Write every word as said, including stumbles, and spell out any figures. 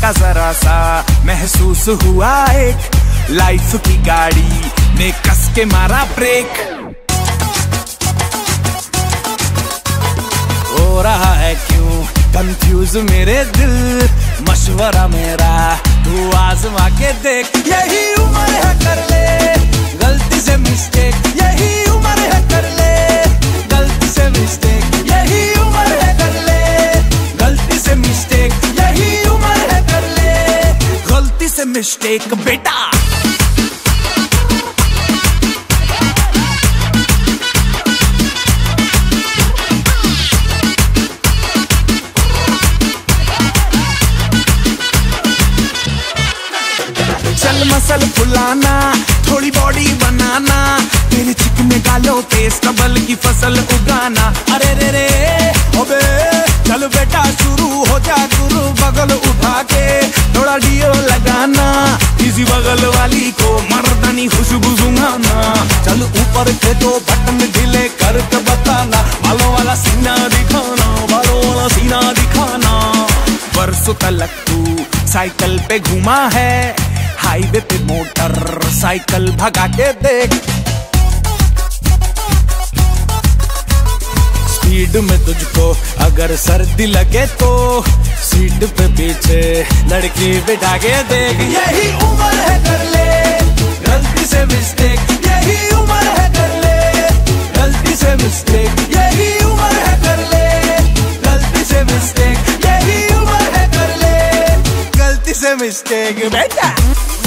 जरा जरा सा महसूस हुआ एक लाइफ की गाड़ी ने कस के मारा ब्रेक। हो रहा है क्यों कंफ्यूज मेरे दिल, मशवरा मेरा तू आजमा के देख। यही उम्र है कर ले गलती से मिस्टेक, यही उम्र है कर ले गलती से मिस्टेक, यही उम्र है कर ले गलती से मिस्टेक, यही उम्र है कर ले गलती से मिस्टेक बेटा। चल मसल फुलाना, थोड़ी बॉडी बनाना, तेरे चिकने गालों पे स्टबल की फसल उगाना। अरे रे रे अबे चल बेटा शुरू हो जा गुरु, बगल उठा के थोड़ा डियो लगाना, किसी बगल वाली को मर्दानी खुशबू सुंघाना। चल ऊपर के दो बटन ढीले करके बताना, बालों वाला सीना दिखाना, बालों वाला सीना दिखाना। बरसों तलक तू साइकिल पे घुमा है, हाईवे पे मोटर साइकिल भगा के देख। स्पीड में तुझको अगर सर्दी लगे तो सीट पे पीछे लड़की बिठा के देख। यही उम्र है कर ले गलती से मिस्टेक, यही उम्र है कर ले गलती से मिस्टेक, यही उम्र है कर ले गलती से मिस्टेक, यही उम्र है कर ले गलती से मिस्टेक बेटा।